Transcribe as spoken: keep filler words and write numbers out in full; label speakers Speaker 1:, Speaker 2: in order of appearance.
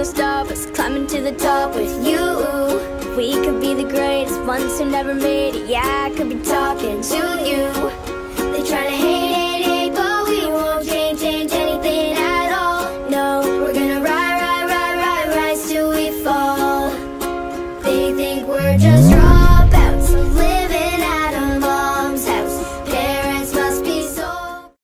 Speaker 1: gonna stop us climbing to the top with you. We could be the greatest ones who never made it. Yeah, I could be talking to you. They try to hate, hate, hate, but we won't change, change anything at all. No, we're gonna ride, ride, ride, ride, rise till we fall. They think we're just